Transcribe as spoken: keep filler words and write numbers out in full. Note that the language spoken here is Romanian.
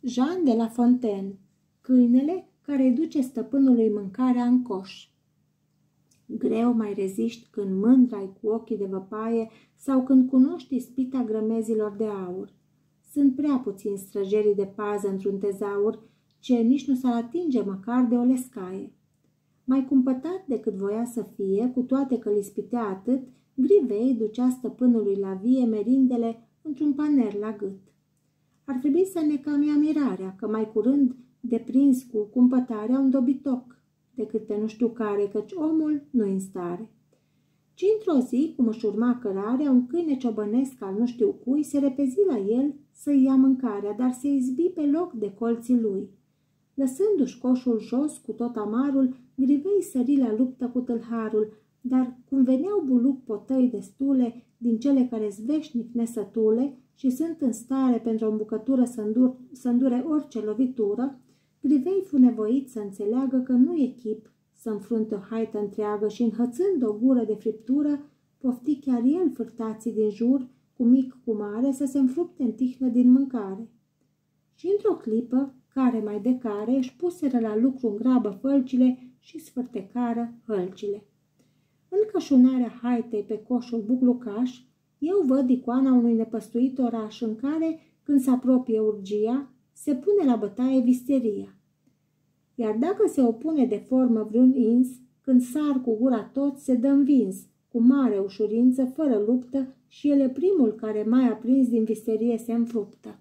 Jean de La Fontaine, câinele care îi duce stăpânului mâncarea în coș. Greu mai reziști când mândrai cu ochii de văpaie sau când cunoști ispita grămezilor de aur. Sunt prea puțini străjerii de pază într-un tezaur, ce nici nu s-ar atinge măcar de o lescaie. Mai cumpătat decât voia să fie, cu toate că l-ispitea atât, Grivei ducea stăpânului la vie merindele într-un paner la gât. Ar trebui să ne cam ia mirarea că mai curând deprins cu cumpătarea un dobitoc, decât pe nu știu care, căci omul nu-i în stare. Ci într-o zi, cum își urma cărarea, un câine ciobănesc al nu știu cui se repezi la el să-i ia mâncarea, dar se izbi pe loc de colții lui. Lăsându-și coșul jos cu tot amarul, Grivei sări la luptă cu tâlharul, dar cum veneau buluc potăi destule din cele care-s veșnic nesătule și sunt în stare pentru o bucătură să, îndur, să îndure orice lovitură, Grivei fu nevoit să înțeleagă că nu e chip să înfrunte o haită întreagă și, înhățând o gură de friptură, pofti chiar el fârtații din jur, cu mic cu mare, să se înfrupte în tihnă din mâncare. Și într-o clipă, care mai de care, își puseră la lucru în grabă fălcile și sfârtecară hălcile. În cășunarea haitei pe coșul buclucaș, eu văd icoana unui nepăstuit oraș în care, când se apropie urgia, se pune la bătaie visteria. Iar dacă se opune de formă vreun ins, când sar cu gura toți, se dă învins, cu mare ușurință, fără luptă, și el e primul care mai aprins din visterie se înfruptă.